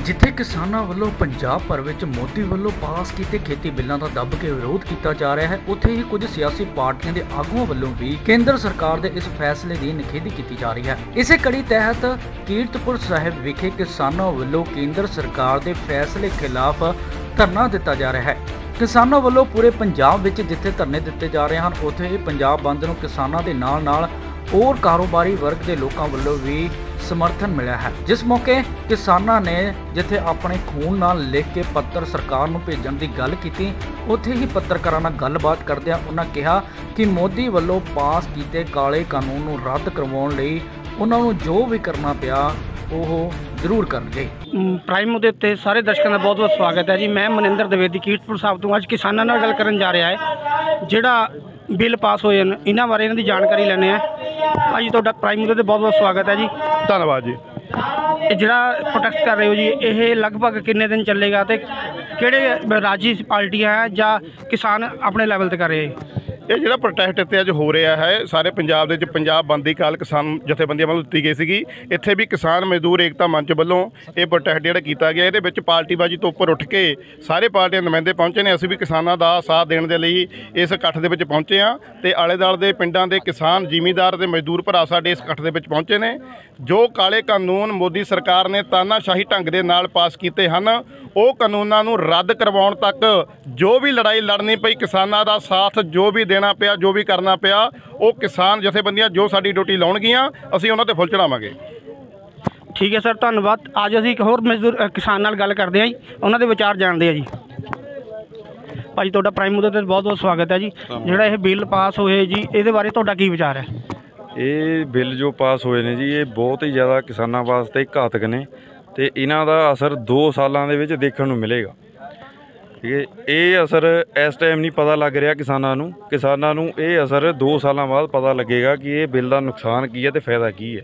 जिथे किसानों वालों पंजाब भर में मोदी वालों पास किए खेती बिलों का दब के विरोध किया जा रहा है, उत्थे ही कुछ सियासी पार्टियों के आगुओं वालों भी केंद्र सरकार के इस फैसले की निखेधी की जा रही है। इसे कड़ी तहत कीरतपुर साहिब विखे किसानों वालों केंद्र सरकार के फैसले खिलाफ धरना दिता जा रहा है। किसानों वालों पूरे पंजाब में जिथे धरने दिते जा रहे हैं, उत्थे ही पंजाब बंद नूं किसानों के नाल और कारोबारी वर्ग के लोगों वालों भी समर्थन मिला है। जिस मौके किसानों ने जिथे अपने खून नाल लिख के पत्र सरकार नूं भेजण दी गल कीती, उत्थे ही पत्रकारां नाल गलबात करदिआं उन्हां कहा कि मोदी वालों पास कीते काले कानून नूं रद्द करवाउण लई उन्हां नूं जो भी करना पिया ਉਹ ਜ਼ਰੂਰ ਕਰਨਗੇ। ਪ੍ਰਾਈਮ ਦੇ ਉੱਤੇ ਸਾਰੇ ਦਰਸ਼ਕਾਂ ਦਾ ਬਹੁਤ ਬਹੁਤ ਸਵਾਗਤ ਹੈ ਜੀ। ਮੈਂ ਮਨਿੰਦਰ ਦਵੇਦੀ ਕੀਰਤਪੁਰ ਸਾਹਿਬ ਤੋਂ ਅੱਜ ਕਿਸਾਨਾਂ ਨਾਲ ਗੱਲ ਕਰਨ ਜਾ ਰਿਹਾ ਹੈ। ਜਿਹੜਾ ਬਿੱਲ ਪਾਸ ਹੋਏ ਹਨ ਇਹਨਾਂ ਬਾਰੇ ਇਹਨਾਂ ਦੀ ਜਾਣਕਾਰੀ ਲੈਣੇ ਆ। ਭਾਜੀ ਤੁਹਾਡਾ ਪ੍ਰਾਈਮ ਦੇ ਬਹੁਤ ਬਹੁਤ ਸਵਾਗਤ ਹੈ ਜੀ। ਧੰਨਵਾਦ ਜੀ। ਇਹ ਜਿਹੜਾ ਪ੍ਰੋਟੈਸਟ ਕਰ ਰਹੇ ਹੋ ਜੀ, ਇਹ ਲਗਭਗ ਕਿੰਨੇ ਦਿਨ ਚੱਲੇਗਾ ਤੇ ਕਿਹੜੇ ਰਾਜੀ ਪਾਰਟੀਆਂ ਹੈ ਜਾਂ ਕਿਸਾਨ ਆਪਣੇ ਲੈਵਲ ਤੇ ਕਰ ਰਹੇ ਹੈ? ਇਹ ਜਿਹੜਾ ਪ੍ਰੋਟੈਸਟ ਇੱਥੇ ਅੱਜ ਹੋ ਰਿਹਾ ਹੈ ਸਾਰੇ ਪੰਜਾਬ ਦੇ ਵਿੱਚ ਪੰਜਾਬ ਬੰਦ ਦੀ ਕਾਲ ਕਿਸਾਨ ਜਥੇਬੰਦੀਆਂ ਵੱਲੋਂ ਦਿੱਤੀ ਗਈ ਸੀਗੀ। ਇੱਥੇ ਵੀ ਕਿਸਾਨ ਮਜ਼ਦੂਰ ਏਕਤਾ ਮੰਚ ਵੱਲੋਂ ਇਹ ਪ੍ਰੋਟੈਸਟ ਜਿਹੜਾ ਕੀਤਾ ਗਿਆ, ਇਹਦੇ ਵਿੱਚ ਪਾਰਟੀਬਾਜ਼ੀ ਤੋਂ ਉੱਪਰ ਉੱਠ ਕੇ ਸਾਰੇ ਪਾਰਟੀਆਂ ਦੇ ਨੁਮਾਇੰਦੇ ਪਹੁੰਚੇ ਨੇ। ਅਸੀਂ ਵੀ ਕਿਸਾਨਾਂ ਦਾ ਸਾਥ ਦੇਣ ਦੇ ਲਈ ਇਸ ਇਕੱਠ ਦੇ ਵਿੱਚ ਪਹੁੰਚੇ ਹਾਂ ਤੇ ਆਲੇ ਦੁਆਲੇ ਦੇ ਪਿੰਡਾਂ ਦੇ ਕਿਸਾਨ ਜ਼ਿਮੀਂਦਾਰ ਤੇ ਮਜ਼ਦੂਰ ਭਰਾ ਸਾਡੇ ਇਸ ਇਕੱਠ ਦੇ ਵਿੱਚ ਪਹੁੰਚੇ ਨੇ। ਜੋ ਕਾਲੇ ਕਾਨੂੰਨ ਮੋਦੀ ਸਰਕਾਰ ਨੇ ਤਾਨਾਸ਼ਾਹੀ ਢੰਗ ਦੇ ਨਾਲ ਪਾਸ ਕੀਤੇ ਹਨ, ਉਹ ਕਾਨੂੰਨਾਂ ਨੂੰ ਰੱਦ ਕਰਵਾਉਣ ਤੱਕ ਜੋ ਵੀ ਲੜਾਈ ਲੜਨੀ ਪਈ, ਕਿਸਾਨਾਂ ਦਾ ਸਾਥ ਜੋ ਵੀ ਦੇਣਾ ਪਿਆ, ਜੋ ਵੀ ਕਰਨਾ ਪਿਆ, ਉਹ ਕਿਸਾਨ ਜਥੇਬੰਦੀਆਂ ਜੋ ਸਾਡੀ ਡਿਊਟੀ ਲਾਉਣਗੀਆਂ ਅਸੀਂ ਉਹਨਾਂ ਤੇ ਫੁੱਲ ਚੜਾਵਾਂਗੇ। ਠੀਕ ਹੈ ਸਰ, ਧੰਨਵਾਦ। ਅੱਜ ਅਸੀਂ ਇੱਕ ਹੋਰ ਮਜ਼ਦੂਰ ਕਿਸਾਨ ਨਾਲ ਗੱਲ ਕਰਦੇ ਹਾਂ ਜੀ, ਉਹਨਾਂ ਦੇ ਵਿਚਾਰ ਜਾਣਦੇ ਹਾਂ ਜੀ। ਭਾਜੀ ਤੁਹਾਡਾ ਪ੍ਰਾਈਮ ਮੁੱਦੇ ਤੇ ਬਹੁਤ ਬਹੁਤ ਸਵਾਗਤ ਹੈ ਜੀ। ਜਿਹੜਾ ਇਹ ਬਿੱਲ ਪਾਸ ਹੋਏ ਜੀ, ਇਹਦੇ ਬਾਰੇ ਤੁਹਾਡਾ ਕੀ ਵਿਚਾਰ ਹੈ? ਇਹ ਬਿੱਲ ਜੋ ਪਾਸ ਹੋਏ ਨੇ ਜੀ, ਇਹ ਬਹੁਤ ਹੀ ਜ਼ਿਆਦਾ ਕਿਸਾਨਾਂ ਵਾਸਤੇ ਘਾਤਕ ਨੇ ਤੇ ਇਹਨਾਂ ਦਾ ਅਸਰ 2 ਸਾਲਾਂ ਦੇ ਵਿੱਚ ਦੇਖਣ ਨੂੰ ਮਿਲੇਗਾ। ਠੀਕ ਹੈ, ਇਹ ਅਸਰ ਇਸ ਟਾਈਮ ਨਹੀਂ ਪਤਾ ਲੱਗ ਰਿਹਾ ਕਿਸਾਨਾਂ ਨੂੰ ਇਹ ਅਸਰ 2 ਸਾਲਾਂ ਬਾਅਦ ਪਤਾ ਲੱਗੇਗਾ ਕਿ ਇਹ ਬਿੱਲ ਦਾ ਨੁਕਸਾਨ ਕੀ ਹੈ ਤੇ ਫਾਇਦਾ ਕੀ ਹੈ।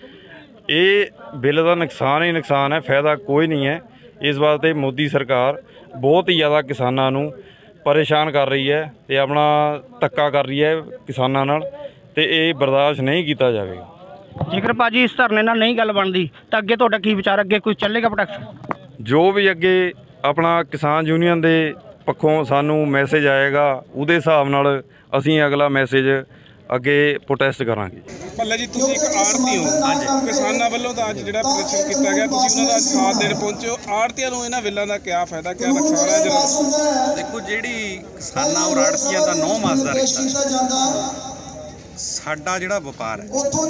ਇਹ ਬਿੱਲ ਦਾ ਨੁਕਸਾਨ ਹੀ ਨੁਕਸਾਨ ਹੈ, ਫਾਇਦਾ ਕੋਈ ਨਹੀਂ ਹੈ। ਇਸ ਵਾਸਤੇ ਮੋਦੀ ਸਰਕਾਰ ਬਹੁਤ ਹੀ ਜ਼ਿਆਦਾ ਕਿਸਾਨਾਂ ਨੂੰ ਪਰੇਸ਼ਾਨ ਕਰ ਰਹੀ ਹੈ ਤੇ ਆਪਣਾ ਧੱਕਾ ਕਰ ਰਹੀ ਹੈ ਕਿਸਾਨਾਂ ਨਾਲ, ਤੇ ਇਹ ਬਰਦਾਸ਼ਤ ਨਹੀਂ ਕੀਤਾ ਜਾਵੇਗਾ। ਜੇਕਰ ਭਾਜੀ ਇਸ ਧਰਨੇ ਨਾਲ ਨਹੀਂ ਗੱਲ ਬਣਦੀ ਤਾਂ ਅੱਗੇ ਤੁਹਾਡਾ ਕੀ ਵਿਚਾਰ? ਅੱਗੇ ਕੋਈ ਚੱਲੇਗਾ ਪ੍ਰੋਟੈਕਸ਼ਨ? ਜੋ ਵੀ ਅੱਗੇ ਆਪਣਾ ਕਿਸਾਨ ਯੂਨੀਅਨ ਦੇ ਪੱਖੋਂ ਸਾਨੂੰ ਮੈਸੇਜ ਆਏਗਾ, ਉਹਦੇ ਹਿਸਾਬ ਨਾਲ ਅਸੀਂ ਅਗਲਾ ਮੈਸੇਜ ਅੱਗੇ ਪ੍ਰੋਟੈਸਟ ਕਰਾਂਗੇ। ਭੱਲਾ ਜੀ, ਤੁਸੀਂ ਇੱਕ ਆੜ੍ਹਤੀ ਹੋ, ਕਿਸਾਨਾਂ ਵੱਲੋਂ ਤਾਂ ਅੱਜ ਜਿਹੜਾ ਪ੍ਰਦਰਸ਼ਨ ਕੀਤਾ ਗਿਆ, ਤੁਸੀਂ ਉਹਨਾਂ ਦਾ ਸਾਥ ਦੇਣ ਪਹੁੰਚੇ ਹੋ। ਆੜ੍ਹਤੀਆਂ ਨੂੰ ਇਹਨਾਂ ਬਿੱਲਾਂ ਦਾ ਕਿਆ ਫਾਇਦਾ, ਕਿਆ ਨੁਕਸਾਨ ਹੈ? ਜਰਾ ਦੇਖੋ, ਜਿਹੜੀ ਕਿਸਾਨਾਂ ਔਰ ਆੜ੍ਹਤੀਆਂ ਦਾ 9 ਮਾਸ ਦਾ ਰਿਸ਼ਤਾ ਹੈ। ਸਾਡਾ ਜਿਹੜਾ ਵਪਾਰ ਹੈ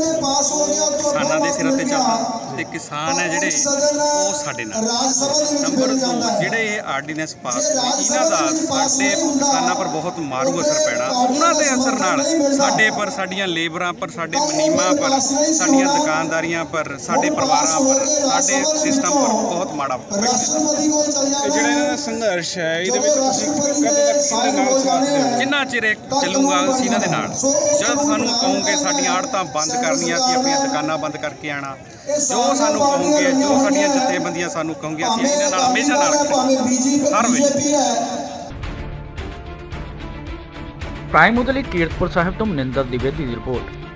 ਕਿਸਾਨਾਂ ਦੇ ਸਿਰਾਂ ਤੇ ਚੱਲਦਾ ਤੇ ਕਿਸਾਨ ਹੈ ਜਿਹੜੇ ਉਹ ਸਾਡੇ ਨਾਲ। ਨੰਬਰ 2, ਜਿਹੜੇ ਇਹ ਆਰਡੀਨੈਂਸ ਪਾਸ ਹੋਏ, ਇਹਨਾਂ ਦਾ ਸਾਡੇ ਕਿਸਾਨਾਂ ਪਰ ਬਹੁਤ ਮਾਰੂ ਅਸਰ ਪੈਣਾ। ਉਹਨਾਂ ਦੇ ਅਸਰ ਨਾਲ ਸਾਡੇ ਪਰ, ਸਾਡੀਆਂ ਲੇਬਰਾਂ ਪਰ, ਸਾਡੇ ਮੁਨੀਮਾਂ ਪਰ, ਸਾਡੀਆਂ ਦੁਕਾਨਦਾਰੀਆਂ ਪਰ, ਸਾਡੇ ਪਰਿਵਾਰਾਂ ਪਰ, ਸਾਡੇ ਸਿਸਟਮ ਪਰ ਬਹੁਤ ਮਾੜਾ ਇਹ ਜਿਹੜਾ ਇਹਨਾਂ ਦਾ ਸੰਘਰਸ਼ ਹੈ, ਇਹਦੇ ਵਿੱਚ ਤੁਸੀਂ ਕਦੋਂ ਤੱਕ ਇਹਨਾਂ ਨਾਲ ਸਾਥ ਦਿਓ? ਜਿੰਨਾ ਚਿਰ ਇਹ ਚੱਲੂਗਾ ਅਸੀਂ ਇਹਨਾਂ ਦੇ ਨਾਲ। ਜਦ ਸਾਨੂੰ ਕਹੋਗੇ ਸਾਡੀਆਂ ਆੜ੍ਹਤਾਂ ਬੰਦ ਕਰਨੀਆਂ, ਅਸੀਂ ਆਪਣੀਆਂ ਦੁਕਾਨਾਂ ਬੰਦ ਕਰਕੇ ਆਉਣਾ, ਜੋ ਸਾਨੂੰ ਕਹੋਗੇ, ਜੋ ਸਾਡੀਆਂ ਜਥੇਬੰਦੀਆਂ ਸਾਨੂੰ ਕਹੋਗੇ, ਅਸੀਂ ਇਹਨਾਂ ਨਾਲ ਹਮੇਸ਼ਾ ਨਾਲ ਹਰ ਵੇਲੇ। ਪ੍ਰਾਈਮ ਮੁੱਦੇ ਲਈ ਕੀਰਤਪੁਰ ਸਾਹਿਬ ਤੋਂ ਮਨਿੰਦਰ ਦਿਵੇਦੀ ਦੀ ਰਿਪੋਰਟ।